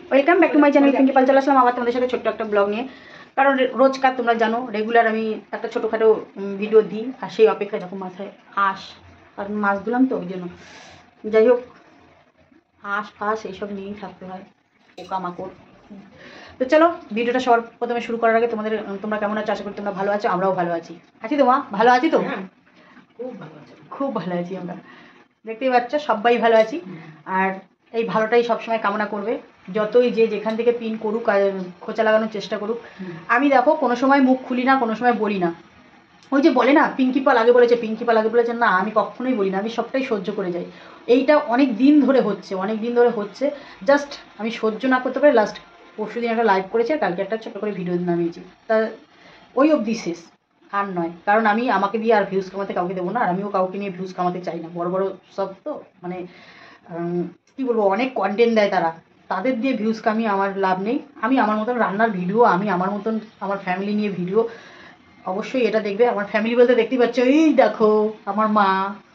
Welcome back to my channel Pinki Pal. চলে আসলাম আবার তোমাদের সাথে ছোট্ট একটা ব্লগ নিয়ে। কারণ রোজকার তোমরা জানো রেগুলার আমি একটা ছোটোখাটো ভিডিও দিই, আর সেই অপেক্ষায় দেখো মাথায় আঁশ, কারণ মাছ দিলাম তো ওই জন্য। যাই হোক, আঁশ ফাঁস এইসব নিয়েই থাকতে হয়, পোকামাকড়। তো চলো ভিডিওটা সবার প্রথমে শুরু করার আগে তোমরা কেমন আছো? আশা করি তোমরা ভালো আছো, আমরাও ভালো আছি। আছি তো মা? ভালো আছি তো? খুব ভালো আছি, খুব ভালো আছি আমরা। দেখতেই পাচ্ছ সবাই ভালো আছি, আর এই ভালোটাই সবসময় কামনা করবে। যতই যে যেখান থেকে পিন করুক আর খোঁচা লাগানোর চেষ্টা করুক, আমি দেখো কোনো সময় মুখ খুলি না, কোনো সময় বলি না। ওই যে বলে না পিঙ্কি পাল আগে বলেছে, পিঙ্কি পাল আগে বলেছে, না আমি কখনোই বলি না, আমি সবটাই সহ্য করে যাই। এইটা অনেক দিন ধরে হচ্ছে, জাস্ট আমি সহ্য না করতে পারি। লাস্ট পরশু দিন একটা লাইভ করেছে, কালকে একটা ছোটো করে ভিডিও নামিয়েছি, তা ওই অবধি শেষ, আর নয়। কারণ আমি আমাকে দিয়ে আর ভিউজ কামাতে কাউকে দেবো না, আর আমিও কাউকে নিয়ে ভিউজ কামাতে চাই না। বড় বড় সব তো মানে কী বলবো, অনেক কন্টেন্ট দেয় তারা, তাদের দিয়ে ভিউজ কামিয়ে আমার লাভ নেই। আমি আমার মতন রান্নার ভিডিও, আমি আমার মতন আমার ফ্যামিলি নিয়ে ভিডিও, অবশ্যই এটা দেখবে। আমার ফ্যামিলি বলতে দেখতেই পাচ্ছ, এই দেখো আমার মা,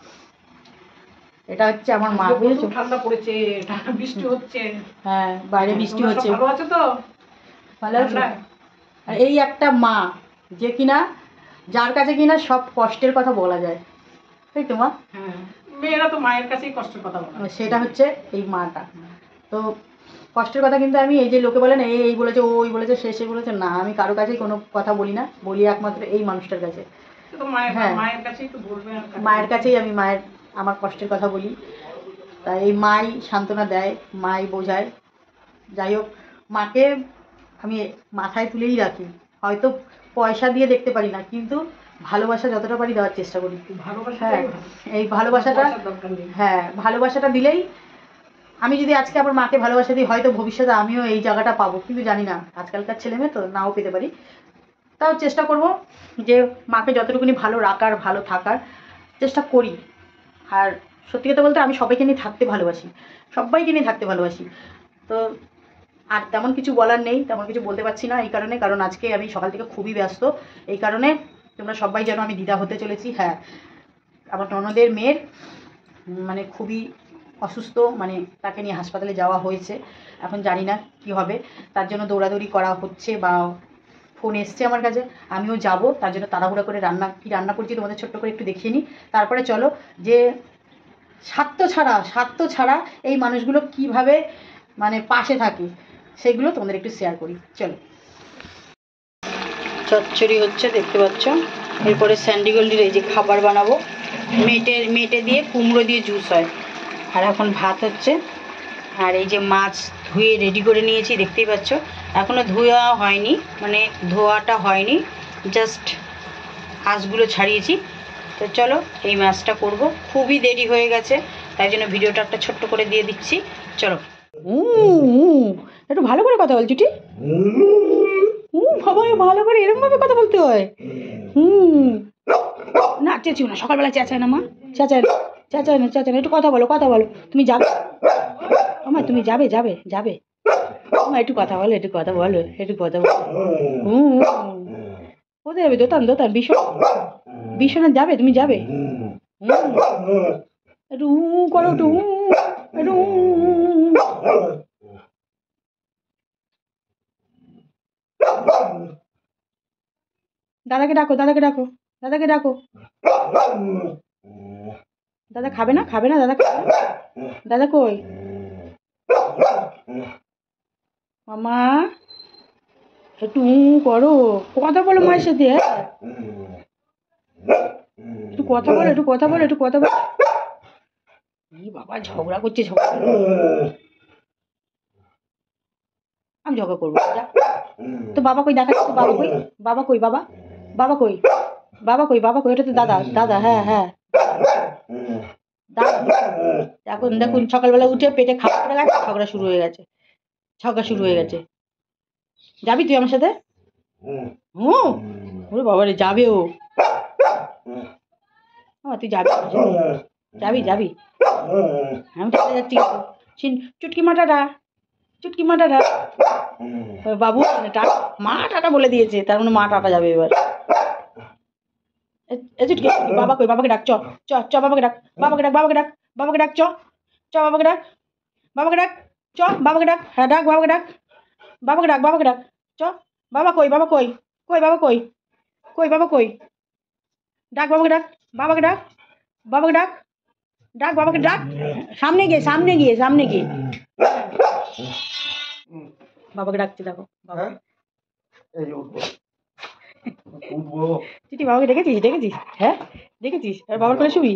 এটা হচ্ছে আমার মা। বুঝেছো? ঠান্ডা পড়েছে, বৃষ্টি হচ্ছে। হ্যাঁ, বাইরে বৃষ্টি হচ্ছে। ভালো আছো তো? ভালো আছো? আর এই একটা মা যে কিনা, যার কাছে কিনা সব কষ্টের কথা বলা যায়, তাই তো মা? হ্যাঁ, মেয়েরা তো মায়ের কাছেই কষ্টের কথা বলে। সেটা হচ্ছে এই মাটা। তো কষ্টের কথা কিন্তু আমি, এই যে লোকে বলে না এই বলেছে, ওই বলেছে, সে বলেছে, না আমি কারো কাছেই কোনো কথা বলি না, বলি একমাত্র এই মানুষটার কাছে। হ্যাঁ, মায়ের কাছেই তো বলবে। মায়ের কাছেই আমি আমার কষ্টের কথা বলি। তাই এই মাই সান্ত্বনা দেয়, মাই বোঝায়। যাই হোক, মাকে আমি মাথায় তুলেই রাখি। হয়তো পয়সা দিয়ে দেখতে পারি না, কিন্তু ভালোবাসা যতটা পারি দেওয়ার চেষ্টা করি। হ্যাঁ, এই ভালোবাসাটা, হ্যাঁ ভালোবাসাটা দিলেই, আমি যদি আজকে আমার মাকে ভালোবাসা দিই, হয়তো ভবিষ্যতে আমিও এই জায়গাটা পাবো, কিন্তু জানি না, আজকালকার ছেলেমেয়ে তো, নাও পেতে পারি। তাও চেষ্টা করব যে মাকে যতটুকুনি ভালো রাখার, ভালো থাকার চেষ্টা করি। আর সত্যি কথা বলতে আমি সবাইকে নিয়ে থাকতে ভালোবাসি, সবাইকে নিয়ে থাকতে ভালোবাসি। তো আর তেমন কিছু বলার নেই, তেমন কিছু বলতে পারছি না এই কারণে, কারণ আজকে আমি সকাল থেকে খুবই ব্যস্ত। এই কারণে তোমরা সবাই যেন আমি দিদা হতে চলেছি। হ্যাঁ, আমার ননদের মেয়ের মানে খুবই অসুস্থ, মানে তাকে নিয়ে হাসপাতালে যাওয়া হয়েছে। এখন জানি না কি হবে, তার জন্য দৌড়াদৌড়ি করা হচ্ছে, বা ফোন এসছে আমার কাছে, আমিও যাব। তার জন্য তাড়াহুড়া করে কী রান্না করছি তোমাদের ছোট্ট করে একটু দেখিয়ে নিই। তারপরে চলো যে স্বার্থ ছাড়া এই মানুষগুলো কিভাবে মানে পাশে থাকে, সেগুলো তোমাদের একটু শেয়ার করি। চলো, চচ্চড়ি হচ্ছে দেখতে পাচ্ছ, এরপরে স্যান্ডিগোল্ডির এই যে খাবার বানাবো, মেটে দিয়ে কুমড়ো দিয়ে জুস হয়। আর এখন ভাত হচ্ছে, আর এই যে মাছ ধুয়ে রেডি করে নিয়েছি দেখতেই পাচ্ছ। এখনও ধোয়া হয়নি, মানে ধোয়াটা হয়নি, জাস্ট আঁশগুলো ছাড়িয়েছি। তো চলো এই মাছটা করব, খুবই দেরি হয়ে গেছে, তাই জন্য ভিডিওটা একটা ছোট্ট করে দিয়ে দিচ্ছি। চলো, একটু ভালো করে কথা বল চুটি। বাবা ভালো করে এরকমভাবে কথা বলতে হয়। না চেঁচিও না, সকালবেলা চেঁচায় না মা, চেঁচায় না, একটু কথা বলো। তুমি যাবে আমার, তুমি যাবে মা, একটু কথা বলো। কোথায় যাবে? দোতান ভীষণ যাবে, তুমি যাবে? একটু করো, একটু দাদাকে ডাকো। দাদা খাবে না, দাদা কই? মামা একটু করো, কথা বলো মায়ের সাথে। একটু কথা বলো। বাবা ঝগড়া করছে, আমি ঝগড়া করবো? তো বাবা কই, দেখা তো বাবা কই, এটা তো দাদা। হ্যাঁ দাদা। এখন দেখুন সকালবেলা উঠে পেটে খাবার পড়ে গেছে, ঝগড়া শুরু হয়ে গেছে। যাবি তুই আমার সাথে? ওরে বাবা রে, যাবে ও। তুই যাবি আমি চলে যাচ্ছি। চুটকি মাটাটা বাবু মা টাটা বলে দিয়েছে, তার মানে মা টাটা যাবে এবার। চুটকি, বাবা কই? বাবাকে ডাক, চ বাবাকে ডাক, চ বাবাকে ডাক। চ বাবাকে ডাক, হ্যাঁ ডাক বাবাকে ডাক, বাবাকে ডাক, বাবাকে ডাক, চ। বাবা কই, বাবা কই, কই বাবা কই, কই বাবা কই, ডাক বাবাকে ডাক, বাবাকে ডাক, বাবাকে ডাক, ডাক বাবাকে ডাক, সামনে গিয়ে, সামনে গিয়ে, সামনে গিয়ে বাবাকে ডাকছে দেখো। বাবা চিঠি বাবাকে ডেকেছিস, ডেকেছিস, হ্যাঁ ডেকেছিস, আর বাবার কোলে শুবি।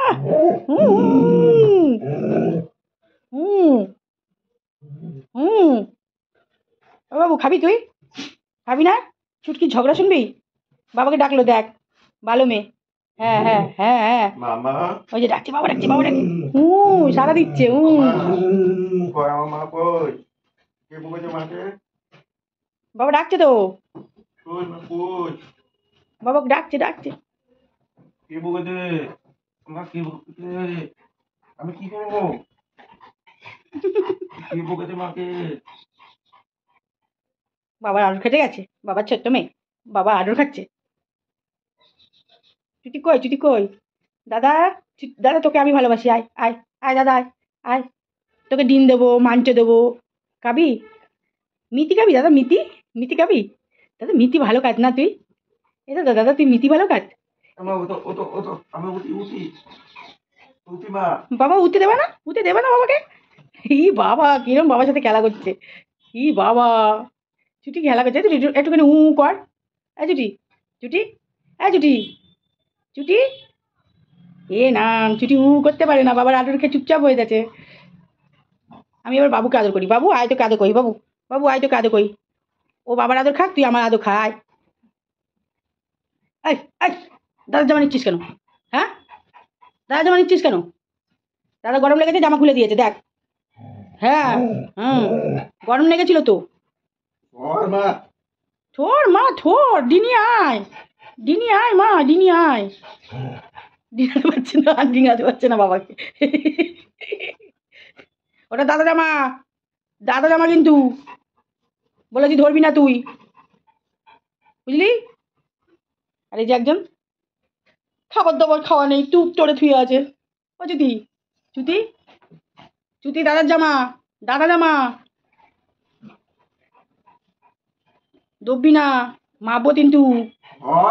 ও বাবু খাবি তুই, খাবি না? চুটকি ঝগড়া শুনবি? বাবাকে ডাকলো দেখ, ভালো মেয়ে। হ্যাঁ হ্যাঁ হ্যাঁ হ্যাঁ, মামা ওই যে ডাকছে, বাবা ডাকছে, বাবা ডাকছে, সারা দিচ্ছে। কই আমার মা কই? কে বকেছে মাকে? বাবা ডাকছে তো, কই মা কই? বাবাকে ডাকছে, ডাকছে। কে বকেছে? মা কে বকেছে? আমি কি করবো? কে বকেছে মাকে? বাবার আদর খেতে গেছে, বাবার ছোট্ট মেয়ে, বাবা আদর খাচ্ছে। চুটি কই, চুটি কই, দাদা, দাদা তোকে আমি ভালোবাসি, আয় আয় আয় দাদা, আয় আয়, তোকে ডিম দেবো, মাঞ্চ দেবো, খাবি? মিতি খাবি দাদা, মিতি, মিতি খাবি? দাদা মিতি ভালো কাজ না তুই, এ দাদা, দাদা তুই মিতি ভালো কাজ। আমার ও তো আমি উঠি মা। বাবা উঠতে দেবে না, উঠতে দেবে না বাবাকে। ই বাবা কিরম বাবার সাথে খেলা করছে, ই বাবা চুটি খেলা করছে। চুটি একটুখানি কর, এ চুটি, চুটি, এ চুটি, চুটি, এ না চুটি করতে পারে না, বাবার আদর খেয়ে চুপচাপ হয়ে যাচ্ছে। আমি এবার বাবুকে আদর করি, বাবু আয় তোকে আদর করি, বাবু, বাবু আয় তোকে আদর করি। ও বাবার আদর খাক, তুই আমার আদর খা, আয়। এই এই, দাদা জামা নিচ্ছিস কেন? হ্যাঁ দাদা জামা নিচ্ছিস কেন? দাদা গরম লেগেছে, জামা খুলে দিয়েছে দেখ। হ্যাঁ হুম, গরম লেগেছিল তো। ওর মা থোর মা থোর, ডিনি আয়, ডিনি আয় মা, ডিনি আয়। ডিঙাতে পারছে না, আর ডিঙাতে পারছে না বাবাকে। ওটা দাদা জামা, দাদা জামা কিন্তু, বলেছি ধরবি না তুই, বুঝলি? আর এই যে একজন খাবার দাবার খাওয়া নেই, টুপ চড়ে থুয়ে আছে। ও চুতি, চুতি, চুতি দাদার জামা, দাদা জামা, দববি না, মাপবো কিন্তু। ওর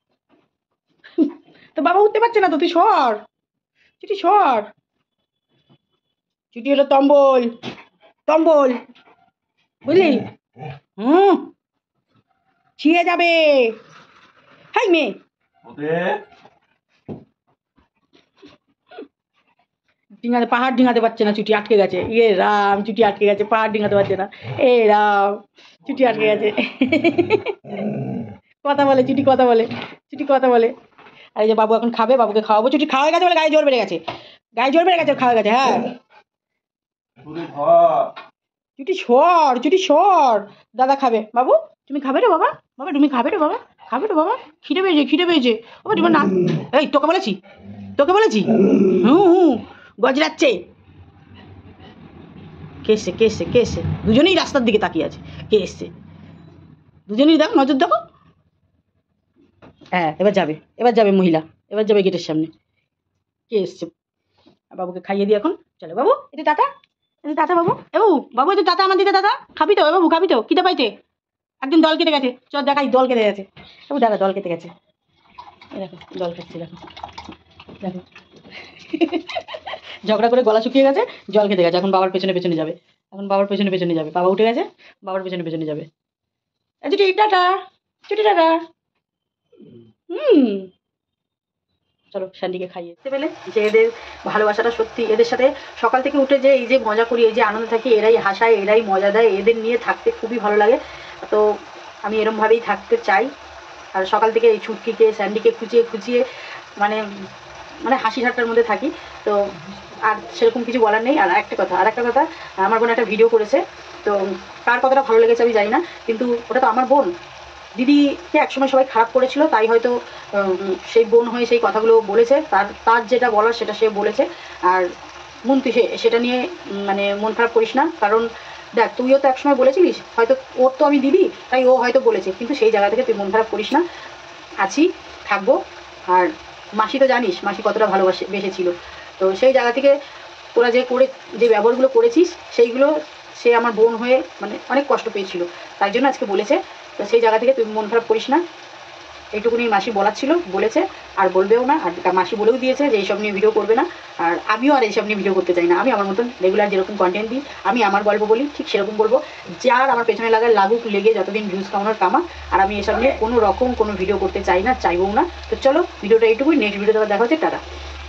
তো বাবা উঠতে পারছে না তো, তুই সর, চুটি সর। চুটি হলো তম্বল, তম্বল, বুঝলি? হুম, ছিঁড়ে যাবে। হাই মেয়ে, ওতে ডিঙাতে, পাহাড় ডিঙাতে পারছে না, চুটি আটকে গেছে। ইয়ে রাম, চুটি আটকে গেছে, পাহাড় ডিঙাতে পারছে না। এ রাম, চুটি আটকে গেছে। কথা বলে চুটি, কথা বলে চুটি, কথা বলে। আর এই যে বাবু এখন খাবে, বাবুকে খাওয়াবো। চুটি খাওয়া গেছে বলে গায়ে জোর বেড়ে গেছে, গায়ে জোর বেড়ে গেছে, খাওয়া গেছে। হ্যাঁ তুই ঘর চুটি সর, চুটি সর, দাদা খাবে। বাবু তুমি খাবে রে বাবা, বাবা তুমি খাবে রে বাবা, খাবে রে বাবা, খিদে পেয়েছে, খিদে পেয়েছে। বাবা তোমার না, এই তোকে বলেছি, তোকে বলেছি। হুম, গজরাচ্ছে। কে এসছে, কে এসছে, কে এসছে? দুজনেই রাস্তার দিকে তাকিয়ে আছে, কে এসছে? দুজনেই দেখো, নজর দেখো। হ্যাঁ এবার যাবে, এবার যাবে মহিলা, এবার যাবে গেটের সামনে। কে এসছে? বাবুকে খাইয়ে দিই এখন, চলো বাবু, এটা টাটা, এটা টাটা বাবু। এ বাবু, বাবু এটা টাটা আমার দিকে টাটা, খাবি তো এ বাবু, খাবি তো? খিদে পাইতে? একদিন দল কেটে গেছে, চল দেখাই দল কেটে গেছে। বাবু দাদা দল কেটে গেছে, এ দেখো দল কেটে, দেখো দেখো। ঝগড়া করে গলা শুকিয়ে গেছে, জল খেতে গেছে, এখন বাবার পেছনে পেছনে যাবে, এখন বাবার পেছনে পেছনে যাবে। বাবা উঠে গেছে, বাবার পেছনে পেছনে যাবে। চুটি টাটা, চুটি টাটা। হুম, চলো স্যান্ডিকে খাইয়ে দেখতে পেলে যে এদের ভালোবাসাটা সত্যি। এদের সাথে সকাল থেকে উঠে যে এই যে মজা করি, এই যে আনন্দ থাকি, এরাই হাসায়, এরাই মজা দেয়, এদের নিয়ে থাকতে খুবই ভালো লাগে। তো আমি এরমভাবেই থাকতে চাই। আর সকাল থেকে এই ছুটকিকে, স্যান্ডিকে খুঁচিয়ে খুঁচিয়ে মানে মানে হাসি ঠাট্টার মধ্যে থাকি। তো আর সেরকম কিছু বলার নেই। আর একটা কথা, আমার বোন একটা ভিডিও করেছে, তো কার কতটা ভালো লেগেছে আমি জানি না, কিন্তু ওটা তো আমার বোন। দিদিকে একসময় সবাই খারাপ করেছিল, তাই হয়তো সেই বোন হয়ে সেই কথাগুলো বলেছে, তার যেটা বলার সেটা সে বলেছে। আর মন তুই সেটা নিয়ে মানে মন খারাপ করিস না, কারণ দেখ তুইও তো একসময় বলেছিলিস, হয়তো ওর তো আমি দিদি, তাই ও হয়তো বলেছে, কিন্তু সেই জায়গা থেকে তুই মন খারাপ করিস না। আছি, থাকবো। আর মাসি তো জানিস মাসি কতটা বেসেছিল, তো সেই জায়গা থেকে তোরা যে ব্যবহারগুলো করেছিস সেইগুলো সে আমার বোন হয়ে মানে অনেক কষ্ট পেয়েছিল, তাই জন্য আজকে বলেছে। তো সেই জায়গা থেকে তুই মন খারাপ করিস না, এইটুকুনি মাসি বলার ছিল, বলেছে আর বলবেও না। আর মাসি বলেও দিয়েছে যে এইসব নিয়ে ভিডিও করবে না, আর আমিও আর এইসব নিয়ে ভিডিও করতে চাই না। আমি আমার মতন রেগুলার যেরকম কন্টেন্ট দিই, আমি আমার গল্প বলি, ঠিক সেরকম বলবো। যার আমার পেছনে লাগুক, লেগে যতদিন ভিউজ কামানোর কামা। আর আমি এসব নিয়ে কোনো রকম কোনো ভিডিও করতে চাই না, চাইবও না। তো চলো ভিডিওটা এইটুকুই, নেক্সট ভিডিওতে দেখা হচ্ছে, টাটা।